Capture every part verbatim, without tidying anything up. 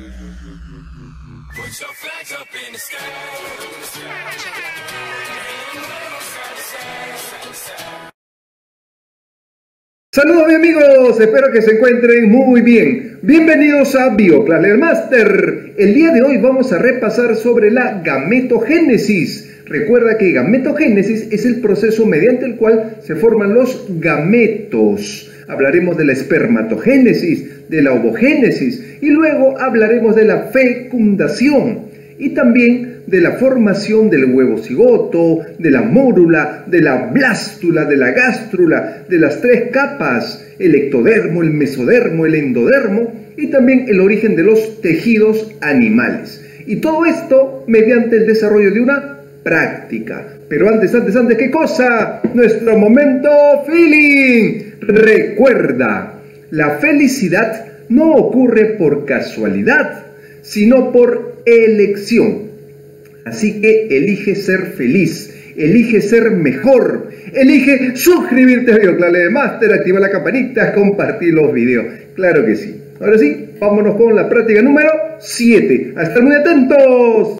Saludos mis amigos, espero que se encuentren muy bien. Bienvenidos a Bioclass Learn Master. El día de hoy vamos a repasar sobre la gametogénesis. Recuerda que gametogénesis es el proceso mediante el cual se forman los gametos. Hablaremos de la espermatogénesis, de la ovogénesis y luego hablaremos de la fecundación y también de la formación del huevo cigoto, de la mórula, de la blástula, de la gástrula, de las tres capas, el ectodermo, el mesodermo, el endodermo y también el origen de los tejidos animales. Y todo esto mediante el desarrollo de una práctica. Pero antes, antes, antes, ¿qué cosa? Nuestro momento feeling. Recuerda, la felicidad no ocurre por casualidad, sino por elección. Así que elige ser feliz, elige ser mejor, elige suscribirte a Bioclass Learn Master, activar la campanita, compartir los videos. Claro que sí. Ahora sí, vámonos con la práctica número siete. ¡A estar muy atentos!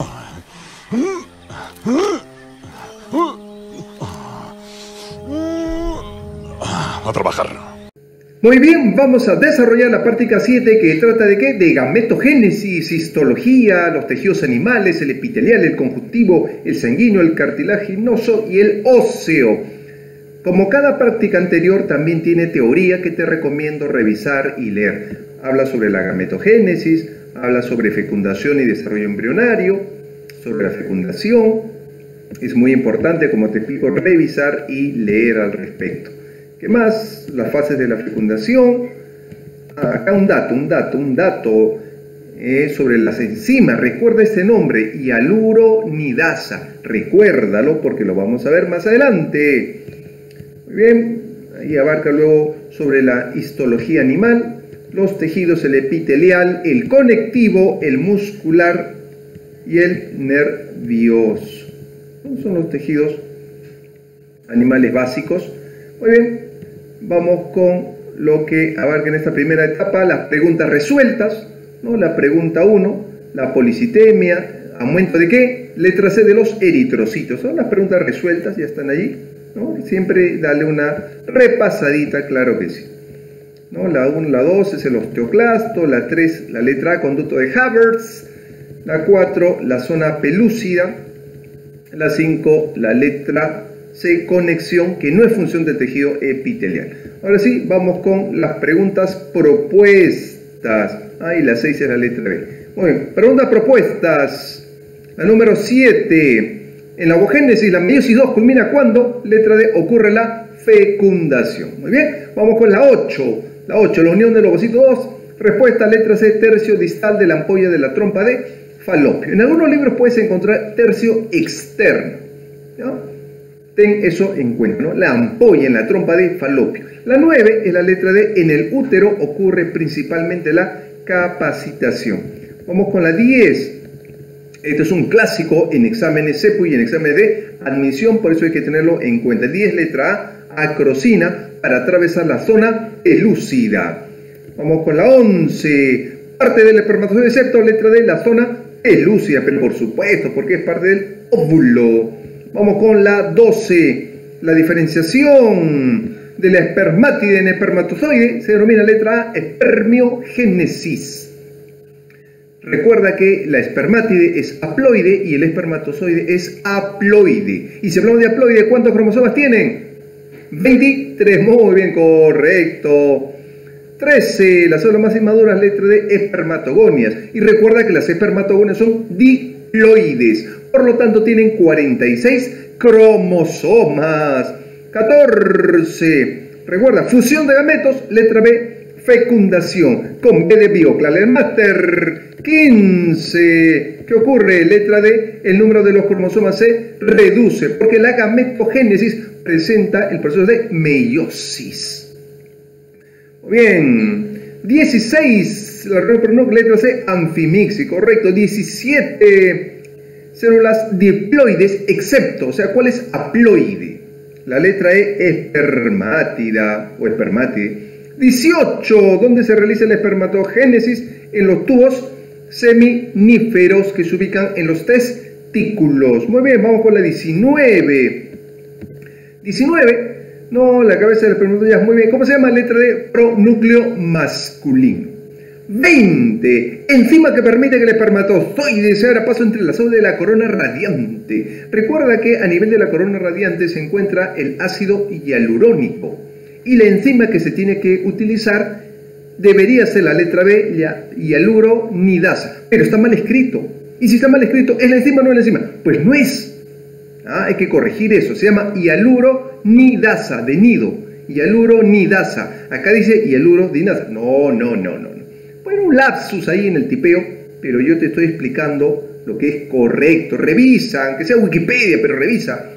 A trabajar. Muy bien, vamos a desarrollar la práctica siete que trata de ¿qué? De gametogénesis, histología, los tejidos animales, el epitelial, el conjuntivo, el sanguíneo, el cartilaginoso y el óseo. Como cada práctica anterior también tiene teoría que te recomiendo revisar y leer. Habla sobre la gametogénesis, habla sobre fecundación y desarrollo embrionario, sobre la fecundación. Es muy importante, como te explico, revisar y leer al respecto. ¿Qué más? Las fases de la fecundación. Acá un dato, un dato, un dato eh, sobre las enzimas. Recuerda este nombre, hialuronidasa. Recuérdalo porque lo vamos a ver más adelante. Muy bien, ahí abarca luego sobre la histología animal, los tejidos, el epitelial, el conectivo, el muscular y el nervioso. Son los tejidos animales básicos. Muy bien, vamos con lo que abarca en esta primera etapa, las preguntas resueltas, ¿no? La pregunta uno, la policitemia, ¿aumento de qué? Letra C, de los eritrocitos. Son las preguntas resueltas, ya están allí, ¿no? Siempre dale una repasadita, claro que sí. ¿No? La uno, la dos es el osteoclasto, la tres, la letra A, conducto de Havertz, la cuatro, la zona pelúcida, la cinco, la letra C, conexión, que no es función del tejido epitelial. Ahora sí, vamos con las preguntas propuestas. Ah, y la seis es la letra B. Muy bien, preguntas propuestas. La número siete. En la ovogénesis, la meiosis dos culmina cuando, letra D, ocurre la fecundación. Muy bien, vamos con la ocho. La ocho, la unión del ovocito dos. Respuesta, letra C, tercio distal de la ampolla de la trompa de falopio. En algunos libros puedes encontrar tercio externo, ¿no? Ten eso en cuenta, ¿no? La ampolla en la trompa de falopio. La nueve es la letra D. En el útero ocurre principalmente la capacitación. Vamos con la diez. Esto es un clásico en exámenes CEPU y en exámenes de admisión, por eso hay que tenerlo en cuenta. diez, letra A, acrocina, para atravesar la zona pelúcida. Vamos con la once. Parte del espermatozoide septo, letra D, la zona pelúcida, pero por supuesto, porque es parte del óvulo. Vamos con la doce. La diferenciación de la espermátide en espermatozoide se denomina letra A, espermiogénesis. Recuerda que la espermátide es haploide y el espermatozoide es haploide. Y si hablamos de haploide, ¿cuántos cromosomas tienen? veintitrés. Muy bien, correcto. trece. Las células más inmaduras, letra D, espermatogonias. Y recuerda que las espermatogonias son diploides. Por lo tanto, tienen cuarenta y seis cromosomas. catorce. Recuerda, fusión de gametos, letra B, fecundación. Con B de Bioclass Learn Master. quince. ¿Qué ocurre? Letra D, el número de los cromosomas se reduce, porque la gametogénesis presenta el proceso de meiosis. Bien. dieciséis. La letra C, anfimixis, correcto. diecisiete. Células diploides, excepto, o sea, ¿cuál es haploide? La letra E, espermátida o espermátide. dieciocho, ¿dónde se realiza la espermatogénesis? En los tubos seminíferos que se ubican en los testículos. Muy bien, vamos con la diecinueve. diecinueve, no, la cabeza del espermatozoide, muy bien. ¿Cómo se llama? Letra D, pronúcleo masculino. veinte. Enzima que permite que el espermatozoide se abra paso entre la zona de la corona radiante. Recuerda que a nivel de la corona radiante se encuentra el ácido hialurónico. Y la enzima que se tiene que utilizar debería ser la letra B, hialuronidasa. Pero está mal escrito. Y si está mal escrito, ¿es la enzima o no es la enzima? Pues no es. Ah, hay que corregir eso. Se llama hialuronidasa, de nido. Hialuronidasa. Acá dice hialuronidasa. No, no, no, no. Bueno, un lapsus ahí en el tipeo, pero yo te estoy explicando lo que es correcto. Revisa, aunque sea Wikipedia, pero revisa.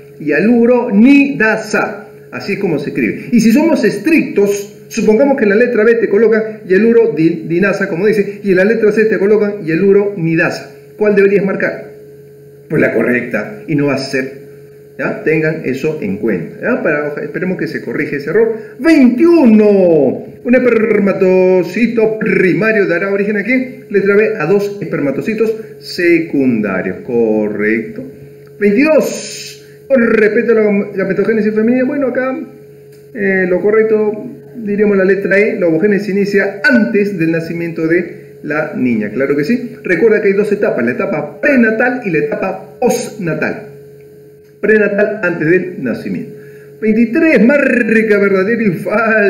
Hialuronidasa. Así es como se escribe. Y si somos estrictos, supongamos que en la letra B te colocan hialuronidasa, como dice, y en la letra C te colocan hialuronidasa. ¿Cuál deberías marcar? Pues la correcta, y no va a ser. ¿Ya? Tengan eso en cuenta. ¿Ya? Para, esperemos que se corrige ese error. veintiuno. Un espermatocito primario dará origen a ¿qué? Letra B, a dos espermatocitos secundarios. Correcto. veintidós. Con respecto a la gametogénesis femenina, bueno, acá eh, lo correcto, diríamos la letra E, la ovogénesis inicia antes del nacimiento de la niña. Claro que sí. Recuerda que hay dos etapas, la etapa prenatal y la etapa postnatal. Prenatal antes del nacimiento. veintitrés. Marca verdadero y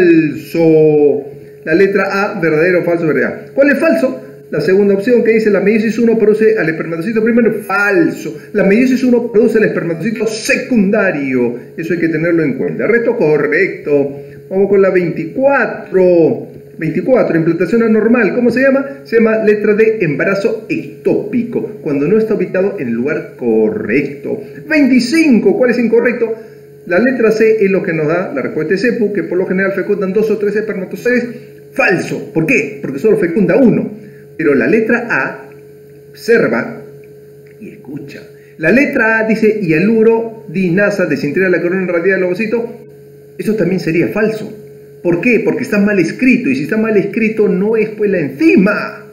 falso. La letra A, verdadero o falso, verdad. ¿Cuál es falso? La segunda opción que dice la meiosis uno produce al espermatocito primero. Falso. La meiosis uno produce al espermatocito secundario. Eso hay que tenerlo en cuenta. El resto correcto. Vamos con la veinticuatro. veinticuatro. Implantación anormal. ¿Cómo se llama? Se llama letra D, embarazo ectópico, cuando no está ubicado en el lugar correcto. veinticinco. ¿Cuál es incorrecto? La letra C es lo que nos da la respuesta de CEPU, que por lo general fecundan dos o tres espermatozoides. Falso. ¿Por qué? Porque solo fecunda uno. Pero la letra A, observa y escucha. La letra A dice hialuronidasa, desintegra la corona radial del ovocito. Eso también sería falso. ¿Por qué? Porque está mal escrito, y si está mal escrito no es pues la enzima.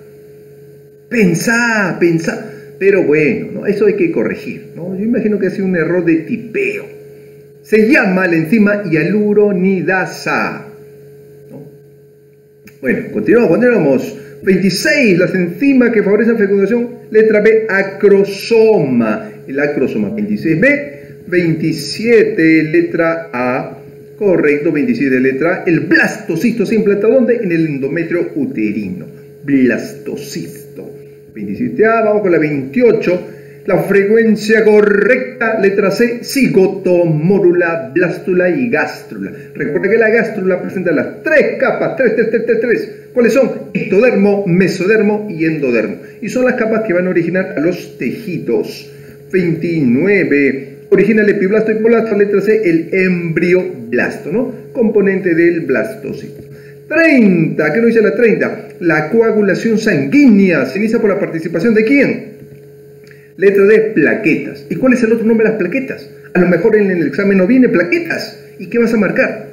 Pensá, pensá. Pero bueno, ¿no? Eso hay que corregir, ¿no? Yo imagino que ha sido un error de tipeo. Se llama la enzima hialuronidasa, ¿no? Bueno, continuamos, continuamos. veintiséis. Las enzimas que favorecen la fecundación, letra B, acrosoma. El acrosoma. veintiséis B. veintisiete, letra A. Correcto, veintisiete, letra A. El blastocisto se implanta ¿dónde? En el endometrio uterino. Blastocisto. veintisiete A, vamos con la veintiocho. La frecuencia correcta, letra C, cigoto, mórula, blástula y gástrula. Recuerda que la gástrula presenta las tres capas, tres, tres, tres, tres, tres. ¿Cuáles son? Ectodermo, mesodermo y endodermo. Y son las capas que van a originar a los tejidos. veintinueve. Origina el epiblasto y hipoblasto, letra C, el embrioblasto, ¿no? Componente del blastocito. treinta. ¿Qué nos dice la treinta? La coagulación sanguínea se inicia por la participación de ¿quién? Letra D, plaquetas. ¿Y cuál es el otro nombre de las plaquetas? A lo mejor en el examen no viene plaquetas. ¿Y qué vas a marcar?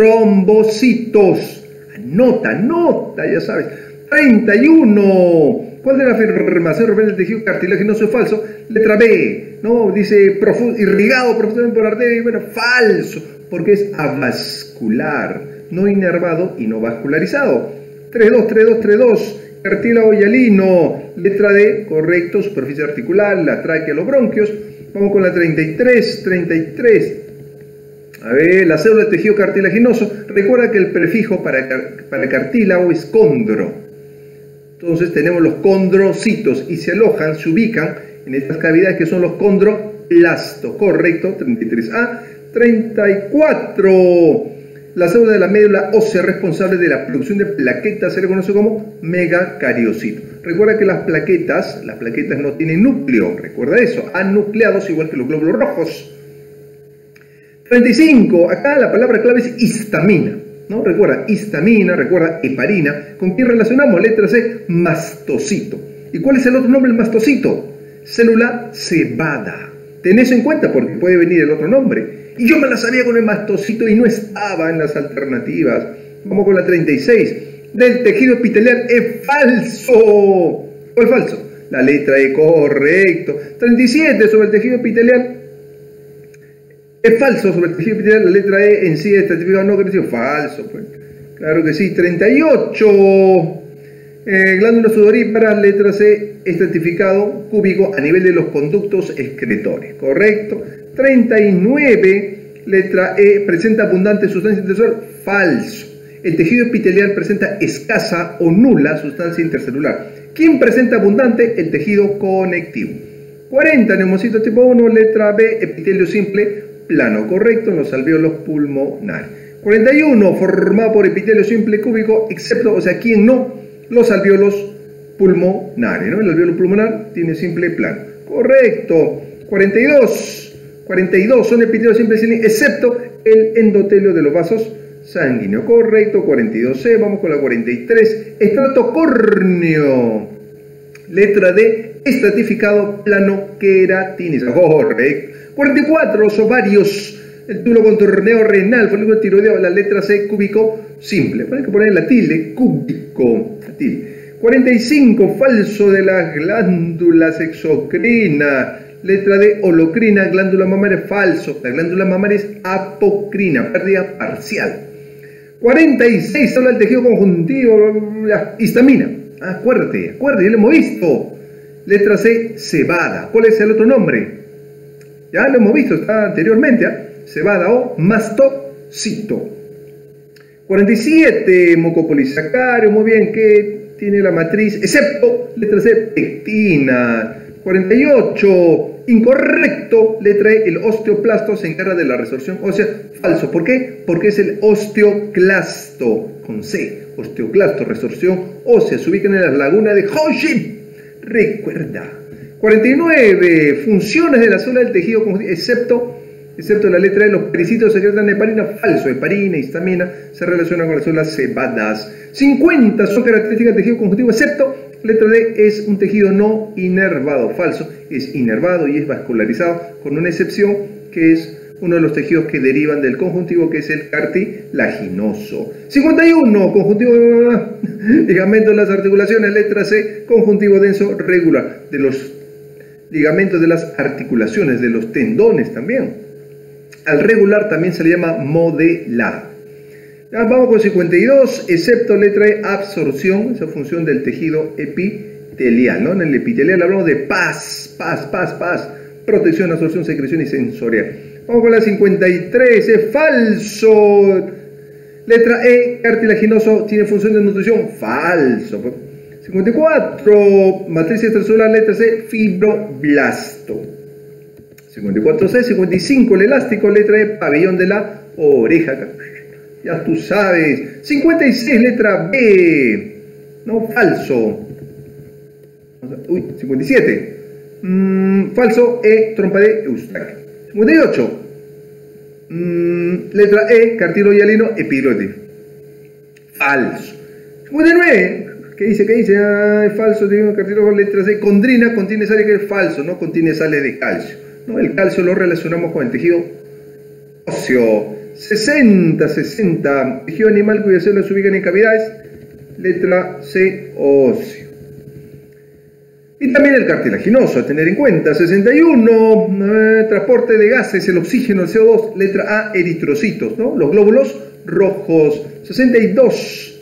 Trombocitos. Anota, anota, ya sabes. treinta y uno. ¿Cuál de la afirmación refiere al tejido cartilaginoso es falso? Letra B, ¿no? Dice irrigado profundamente por arteria. Y bueno, falso, porque es avascular, no inervado y no vascularizado. treinta y dos, treinta y dos, treinta y dos. Cartílago hialino, letra D, correcto, superficie articular, la tráquea, los bronquios. Vamos con la treinta y tres, treinta y tres. A ver, la célula de tejido cartilaginoso. Recuerda que el prefijo para, para cartílago es condro. Entonces tenemos los condrocitos y se alojan, se ubican en estas cavidades que son los condroplastos. Correcto, treinta y tres A. treinta y cuatro. La célula de la médula ósea responsable de la producción de plaquetas se le conoce como megacariocito. Recuerda que las plaquetas, las plaquetas no tienen núcleo, recuerda eso, anucleados igual que los glóbulos rojos. treinta y cinco, acá la palabra clave es histamina, ¿no? Recuerda, histamina, recuerda, heparina. ¿Con quién relacionamos? Letra C, mastocito. ¿Y cuál es el otro nombre del mastocito? Célula cebada. Ten eso en cuenta porque puede venir el otro nombre. Y yo me la sabía con el mastocito y no estaba en las alternativas. Vamos con la treinta y seis. Del tejido epitelial es falso. ¿Cuál falso? La letra E, correcto. treinta y siete, sobre el tejido epitelial. Es falso sobre el tejido epitelial, la letra E en sí es estratificado no crecido. Falso, pues. Claro que sí. treinta y ocho, eh, glándulas sudoríparas, letra C, estratificado cúbico a nivel de los conductos excretores. Correcto. treinta y nueve, letra E, presenta abundante sustancia intercelular. Falso. El tejido epitelial presenta escasa o nula sustancia intercelular. ¿Quién presenta abundante? El tejido conectivo. cuarenta, neumocitos tipo uno, letra B, epitelio simple, plano, correcto, en los alvéolos pulmonares. cuarenta y uno, formado por epitelio simple cúbico, excepto, o sea, ¿quién no? Los alvéolos pulmonares, ¿no? El alvéolo pulmonar tiene simple plano. Correcto. cuarenta y dos, cuarenta y dos son epitelios simples, excepto el endotelio de los vasos sanguíneo, correcto. cuarenta y dos C, vamos con la cuarenta y tres, estrato córneo, letra D, estratificado plano queratinizado, correcto. cuarenta y cuatro, los ovarios, el túbulo contorneo renal, folículo tiroideo, la letra C, cúbico simple, hay que poner la tilde, cúbico, la tilde. cuarenta y cinco, falso de las glándulas exocrina, letra D, holocrina, glándula mamaria, falso, la glándula mamaria es apocrina, pérdida parcial. cuarenta y seis, habla del tejido conjuntivo, la histamina. Acuérdate, acuérdate, ya lo hemos visto. Letra C, cebada. ¿Cuál es el otro nombre? Ya lo hemos visto, está anteriormente. ¿eh? Cebada o mastocito. cuarenta y siete, mucopolisacario, muy bien, que tiene la matriz, excepto, letra C, pectina. cuarenta y ocho, incorrecto, letra E, el osteoplasto se encarga de la resorción ósea. Falso, ¿por qué? Porque es el osteoclasto, con C, osteoclasto, resorción ósea, se ubican en la laguna de Hoshi. Recuerda. cuarenta y nueve, funciones de la célula del tejido conjuntivo, excepto, excepto la letra E, los pericitos secretan heparina. Falso, heparina, histamina, se relacionan con las células cebadas. cincuenta, son características del tejido conjuntivo, excepto letra D, es un tejido no inervado. Falso, es inervado y es vascularizado, con una excepción que es uno de los tejidos que derivan del conjuntivo, que es el cartilaginoso. cincuenta y uno, conjuntivo, ligamento de las articulaciones, letra C, conjuntivo denso regular, de los ligamentos de las articulaciones, de los tendones también. Al regular también se le llama modelado. Ya, vamos con cincuenta y dos, excepto letra E, absorción, esa función del tejido epitelial, ¿no? En el epitelial hablamos de paz, paz, paz, paz, protección, absorción, secreción y sensorial. Vamos con la cincuenta y tres, es falso. Letra E, cartilaginoso, tiene función de nutrición. Falso. cincuenta y cuatro, matriz extracelular, letra C, fibroblasto. cincuenta y cuatro C, cincuenta y cinco, el elástico, letra E, pabellón de la oreja. Ya tú sabes. cincuenta y seis, letra B. No, falso. Uy, cincuenta y siete. Mm, falso, E, trompa de Eustaquio. cincuenta y ocho. Mm, letra E, cartílago hialino, epidroide. Falso. cincuenta y nueve. ¿Qué dice? ¿Qué dice? Ah, es falso, digo, cartílago, letra C. Condrina contiene sales, que es falso, no contiene sales de calcio. ¿No? El calcio lo relacionamos con el tejido óseo. sesenta, sesenta, tejido animal cuyas células se ubican en cavidades, letra C, óseo. Y también el cartilaginoso, a tener en cuenta. sesenta y uno, eh, transporte de gases, el oxígeno, el C O dos, letra A, eritrocitos, ¿no? Los glóbulos rojos. sesenta y dos,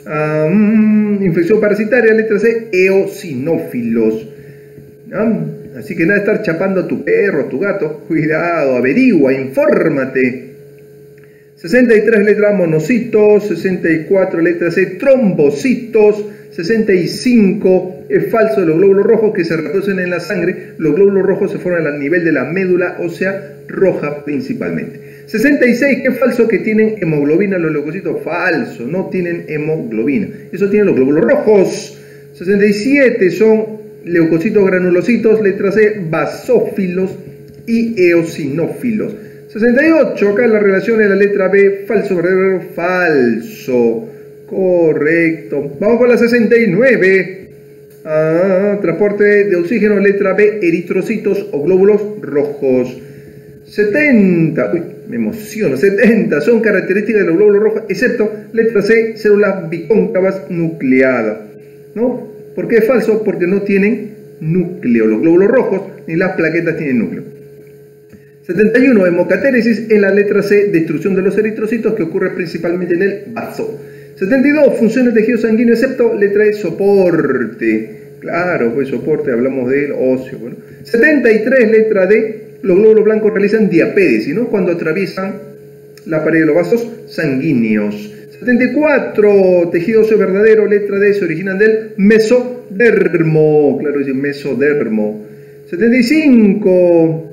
um, infección parasitaria, letra C, eosinófilos. ¿No? Así que nada de estar chapando a tu perro, a tu gato, cuidado, averigua, infórmate. sesenta y tres, letra A, monocitos. sesenta y cuatro, letra C, trombocitos. sesenta y cinco, es falso de los glóbulos rojos que se reproducen en la sangre. Los glóbulos rojos se forman a nivel de la médula ósea roja principalmente. sesenta y seis, que es falso que tienen hemoglobina los leucocitos. Falso, no tienen hemoglobina. Eso tienen los glóbulos rojos. sesenta y siete, son leucocitos granulocitos, letra C, basófilos y eosinófilos. sesenta y ocho, acá la relación de la letra B, falso, verdadero, falso, correcto. Vamos con la sesenta y nueve, ah, transporte de oxígeno, letra B, eritrocitos o glóbulos rojos. setenta, uy, me emociono, setenta, son características de los glóbulos rojos, excepto letra C, células bicóncavas nucleadas, ¿no? ¿Por qué es falso? Porque no tienen núcleo. Los glóbulos rojos ni las plaquetas tienen núcleo. setenta y uno. Hemocatéresis en la letra C, destrucción de los eritrocitos que ocurre principalmente en el vaso. setenta y dos. Función del tejido sanguíneo excepto letra E, soporte. Claro, pues soporte, hablamos del óseo. Bueno. setenta y tres. Letra D. Los glóbulos blancos realizan diapédesis, ¿no? Cuando atraviesan la pared de los vasos sanguíneos. setenta y cuatro. Tejido óseo verdadero, letra D, se originan del mesodermo. Claro, es el mesodermo. setenta y cinco.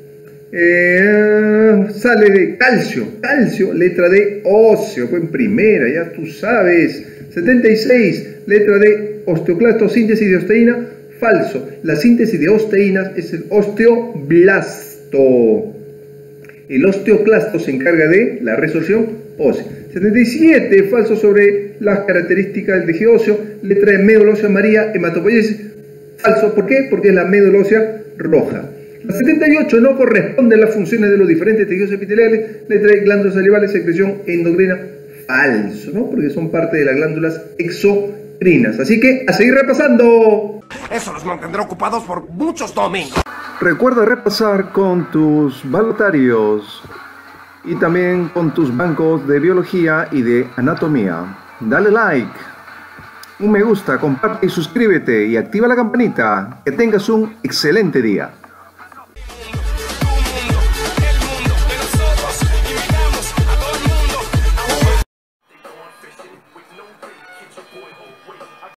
Eh, sale de calcio, calcio, letra D, óseo, pues en primera, ya tú sabes. setenta y seis, letra D, osteoclasto, síntesis de osteína, falso. La síntesis de osteínas es el osteoblasto. El osteoclasto se encarga de la resorción ósea. setenta y siete, falso sobre las características del tejido óseo, letra D, médula ósea amarilla, hematopoiesis, falso. ¿Por qué? Porque es la médula ósea roja. La setenta y ocho, no corresponde a las funciones de los diferentes tejidos epiteliales, letra E, glándulas salivales, secreción endocrina, falso, ¿no? Porque son parte de las glándulas exocrinas. Así que, a seguir repasando. Eso los mantendrá ocupados por muchos domingos. Recuerda repasar con tus balotarios y también con tus bancos de biología y de anatomía. Dale like, un me gusta, comparte y suscríbete y activa la campanita. Que tengas un excelente día.